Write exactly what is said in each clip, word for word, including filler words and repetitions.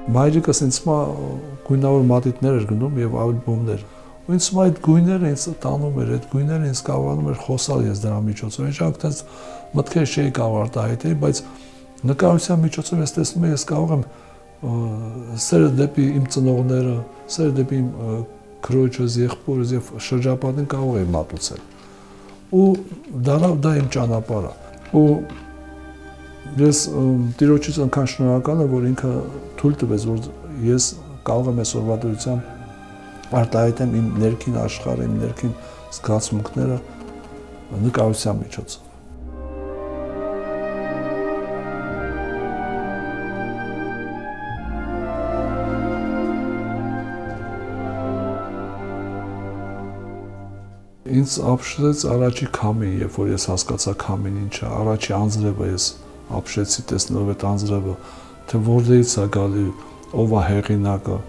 Մայրիկս ինձ մա գույնավոր մատիտներ էր գնում եւ ալբոմներ։ Ու ինձ մա այդ գույները ինձ տանում էր, այդ գույները ինձ կարողանում էր խոսալ ես դրա միջոցով։ Ինչ այնքան մտքեր չէի կարող արտահայտել, բայց նկարության միջոցով ես տեսնում եմ, ես կարող եմ սերը դեպի իմ ծնողները, սերը դեպի իմ քրոջս, եղբորս եւ շրջապատին կարող եմ մատուցել։ Ու դա դա իմ ճանապարհը։ Ու ես տիրոջից այնքան շնորհակալ եմ, որ ինքը թույլ տվեց, որ ես կարող եմ այսօրվա դրությամբ արտահայտեմ իմ ներքին աշխարհը, իմ ներքին զգացմունքները նկարության միջոցով։ Ինձ ապշրեց առաջի քամին, երբ որ ես հասկացա քամին ինչ է, առաջի անձրևը ես ապշեցի տեսնելով այդ անձրևը, թե որտեղից է գալի, ով է հեղինակը։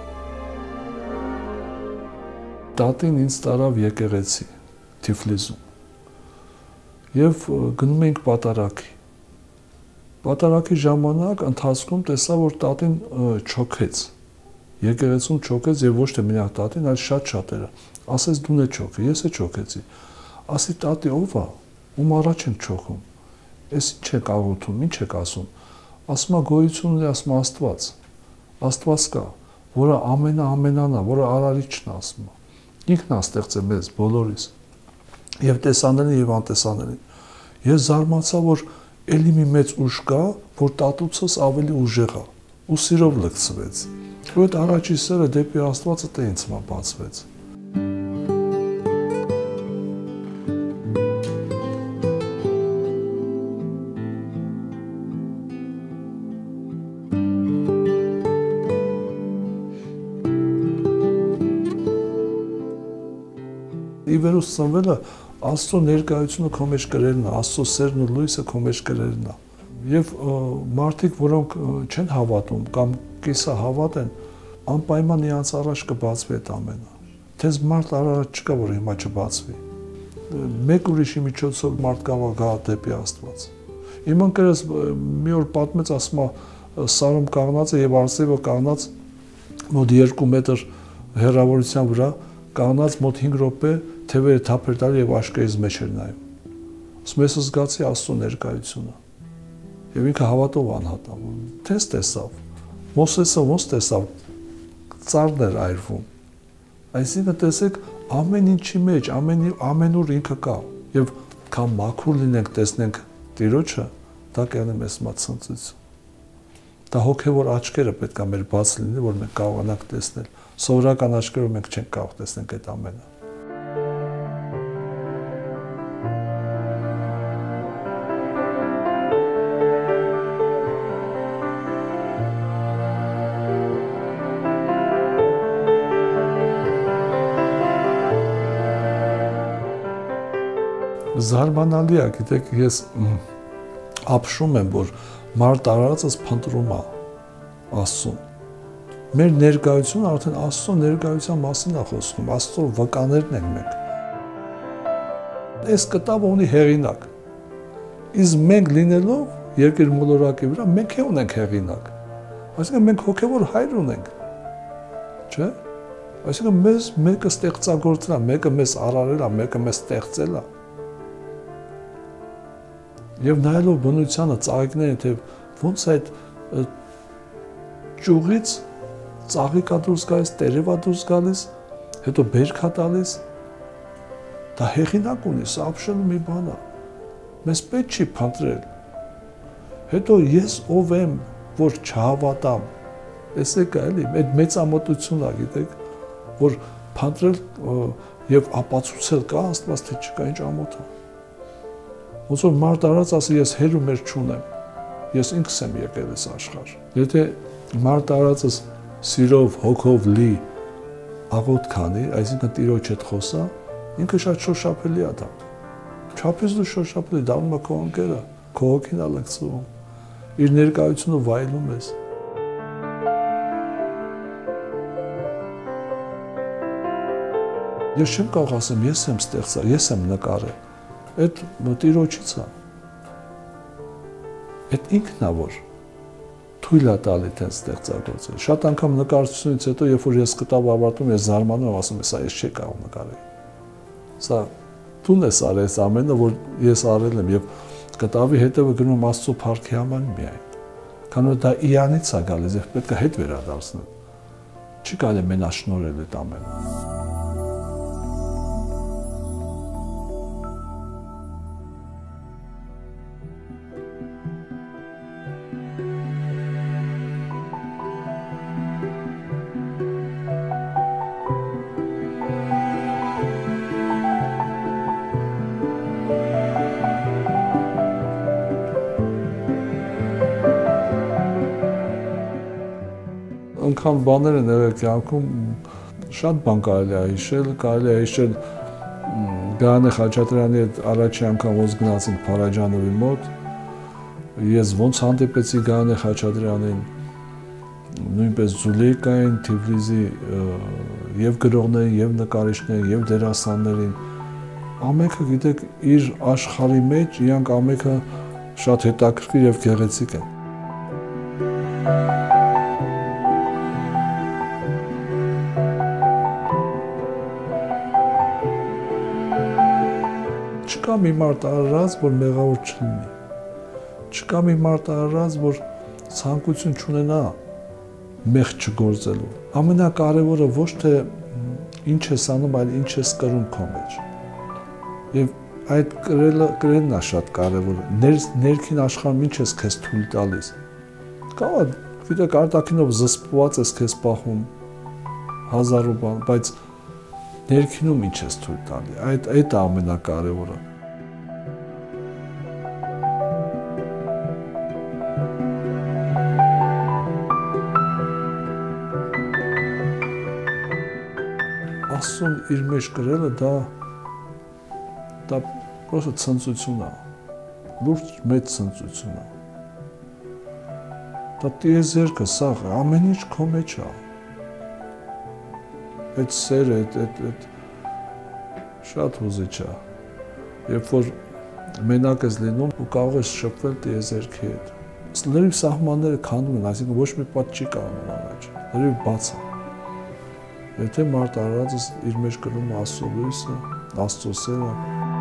Տատին ինձ տարավ եկեղեցի Թիֆլիսում եւ գնում էինք պատարագի։ Պատարագի ժամանակ ընթացքում տեսա, որ տատին չոքեց։ Եկեղեցում չոքեց եւ ոչ թե միակ տատին, այլ շատ շատերը։ Ասես դու ես չոքի, ես է չոքեցի։ Ասի տատի ով է, ում առաջ են չոքում։ Էս ինչ եք աղոթում, ինչ եք ասում։ Ասում է գոյություն ունի, ասում Աստված։ Աստված կա, որը ամենա ամենան է, որը արարիչն է, ասում է։ Ինքն է ստեղծել մեզ բոլորիս։ Եվ տեսանելին եւ անտեսանելին։ Ես զարմացա, որ էլի մի մեծ ուժ կա, որ տատուցս ավելի ուժեղ է, ու սիրով լցվեց։ Ու այդ առաջի սերը դեպի Աստվածը տե ինձ մա բացվեց։ Իվերուս ծնվելը Աստծո ներկայությունը քո մեջ կրելն է, Աստծո սերն ու լույսը քո մեջ կրելն է։ Եվ մարդիկ, որոնք չեն հավատում կամ կիսա հավատ են, անպայման իրանց առաջ կբացվի այդ ամենը։ Թեզ մարդ առաջ չկա, որ հիմա չբացվի։ Մեկ ուրիշի միջոցով մարդ կարող գա դեպի Աստված։ Իմ ընկերս մի օր պատմեց, ասում է, սարում կանգնած է եւ արծիվը կանգնած մոտ երկու մետր հեռավորության վրա, կանգնած մոտ հինգ րոպե թևերը թափեր տալ եւ աշկերտից մեջ էր նայում։ Ասում ես զգացի Աստծո ներկայությունը։ Եվ ինքը հավատով անհատավ։ Թես տեսավ։ Մոսեսը ոնց տեսավ։ Ծառն էր այրվում։ Այսինքն տեսեք, ամեն ինչի մեջ, ամեն ամենուր ինքը կա։ Եվ քան մաքուր լինենք, տեսնենք Տիրոջը, դա կանի մեզ մացնծություն։ Դա հոգևոր աչքերը պետք է մեր բաց լինի, որ մենք կարողանանք տեսնել։ Սովորական աչքերով մենք չենք կարող տեսնել այդ ամենը։ Զարմանալի է, գիտեք, ես ապշում եմ, որ մարդ արարածս փնտրում է Աստծուն։ Մեր ներկայությունը արդեն Աստծո ներկայության մասին է խոսում, Աստծո վկաներն ենք մենք։ Այս կտավը ունի հեղինակ։ Իսկ մենք լինելով երկիր մոլորակի վրա, մենք է ունենք հեղինակ։ Այսինքն մենք հոգևոր հայր ունենք։ Չէ՞։ Այսինքն մեզ մեկը ստեղծագործել է, մեկը մեզ արարել է, մեկը մեզ ստեղծել է։ Եվ նայելով բնությանը, ծաղիկները, թե ոնց այդ ճյուղից ծաղիկա դուրս գալիս, տերևա դուրս գալիս, հետո բերքա տալիս, դա հեղինակ ունի, սա ապշելու մի բան է։ Մեզ պետք չի փնտրել։ Հետո ես ով եմ, որ չհավատամ։ Տեսեք, էլի, այդ մեծամտությունն է, գիտեք, որ փնտրել եւ ապացուցել կա Աստված, թե չկա, ինչ ամոթ է։ Ոնց որ մարդ արած ասի, ես հեր ու մեր չունեմ, ես ինքս եմ եկել այս աշխարհ։ Եթե մարդ արածս սիրով, հոգով լի աղոթ քանի, այսինքն Տիրոջ հետ խոսա, ինքը շատ շոշափելի է դա։ Չափից դու շոշափելի, դառնում է քո ընկերը, քո հոգին է լցվում, իր ներկայությունը վայելում ես։ Ես չեմ կարող ասեմ, ես եմ ստեղծել, ես եմ նկարել։ Այդ Տիրոջից է։ Այդ ինքն է, որ թույլ է տալի տենց ստեղծագործել։ Շատ անգամ նկարչությունից հետո, երբ որ ես կտավ ավարտում, ես զարմանում եմ, ասում եմ, սա ես չի կարող նկարել։ Սա դու ես արել այս ամենը, որ ես արել եմ, եւ կտավի հետևը գնում Աստծո փառքի համար միայն։ Քանի որ դա իրանից է գալիս, եւ պետք է հետ վերադարձնել։ Չի կարելի մենաշնորհել այդ ամենը։ Անկան բաներ են եղել կյանքում, շատ բան կարելի է հիշել, կարելի է հիշել Գայանե Խաչատրյանի հետ առաջի անգամ ոնց գնացինք Փարաջանովի մոտ, ես ոնց հանդիպեցի Գայանե Խաչատրյանին, նույնպես Զուլեյկային, Թիֆլիսի եւ գրողներին, եւ նկարիչներին, եւ դերասաններին, ամենքը գիտեք իր աշխարհի մեջ, իրանք ամենքը շատ հետաքրքիր եւ գեղեցիկ են։ Չկա մի մարդ առած, որ մեղավոր չլինի։ Չկա մի մարդ առած, որ ցանկություն չունենա մեղք չգործելու։ Ամենակարևորը ոչ թե ինչ ես անում, այլ ինչ ես կրում քո մեջ։ Եվ այդ կրելը կրելն է շատ կարևոր։ Ներքին աշխարհում ինչ ես քեզ թույլ տալիս։ Կարող է, գիտեք, արտաքինով զսպված ես քեզ պահում հազարով բան, բայց ներքինում ինչ ես թույլ տալի, այդ այդ է ամենակարևորը։ Աստծուն իր մեջ կրելը դա դա պրոստը ցնծություն է, լուրջ մեծ ցնծություն է։ Դա տիեզերքը, սաղ, ամեն ինչ քո մեջ է։ Այդ սերը, այդ այդ շատ հուզիչ է։ Երբ որ մենակ ես լինում ու կարող ես շփվել տիեզերքի հետ։ Լրիվ սահմանները քանդում են, այսինքն ոչ մի պատ չի կարող առաջ։ Լրիվ բաց է։ Եթե մարդ առածը իր մեջ կրում Աստծո լույսը, Աստծո սերը,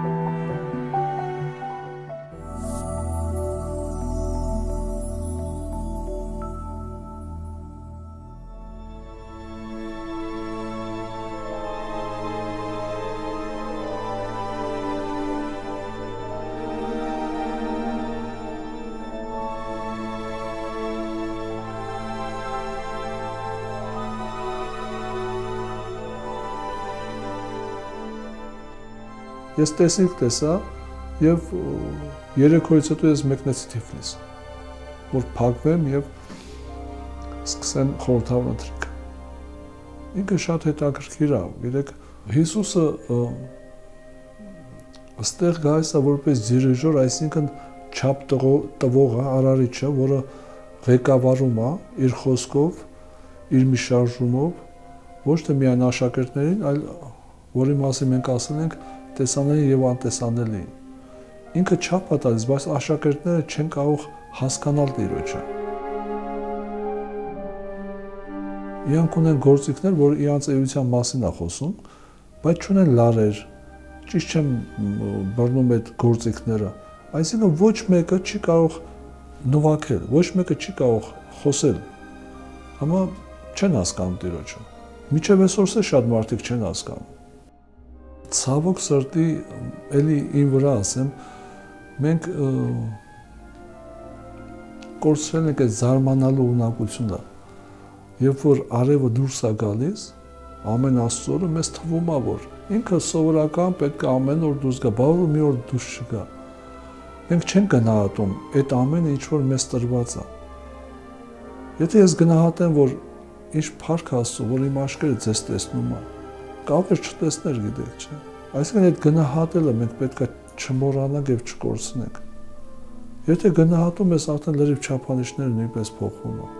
ես տեսիք տեսա եւ երեք օրից հետո ես մեկնեցի Թիֆլիս, որ փակվեմ եւ սկսեմ խորհրդավոր ընթրիք։ Ինքը շատ հետաքրքիր է, գիտեք, Հիսուսը այստեղ գալիս է որպես դիրիժոր, այսինքն չափ տվող արարիչը, որը ղեկավարում է իր խոսքով, իր մի շարժումով, ոչ թե միայն աշակերտներին, այլ որի մասին մենք ասել ենք տեսանելի եւ անտեսանելի։ Ինքը չափ է տալիս, բայց աշակերտները չեն կարող հասկանալ Տիրոջը։ Իրանք ունեն գործիքներ, որ իրանց էության մասին է խոսում, բայց չունեն լարեր, ճիշտ չեմ բռնում այդ գործիքները։ Այսինքն ոչ մեկը չի կարող նվագել, ոչ մեկը չի կարող խոսել։ Համա չեն հասկանում Տիրոջը։ Մինչև այսօրս է շատ մարդիկ չեն հասկանում։ Ցավոք սրտի, էլի ին վրա ասեմ, մենք կորցրել ենք այդ զարմանալու ունակությունը, երբ որ արևը դուրս է գալիս, ամեն Աստծո մեզ թվում է, որ ինքը սովորական պետք է ամեն օր դուրս գա, բավարար մի օր դուրս չգա։ Մենք չենք գնահատում այդ ամենը, ինչ որ մեզ տրված է։ Եթե ես գնահատեմ, որ ինչ փառք Աստծո, որ իմ աշկերը ձեզ տեսնում է, կարող է չտեսներ, գիտեք, չէ։ Այսինքն այդ գնահատելը մենք պետք է չմոռանանք եւ չկորցնենք։ Եթե գնահատում ես, արդեն լրիվ չափանիշները նույնպես փոխվում են։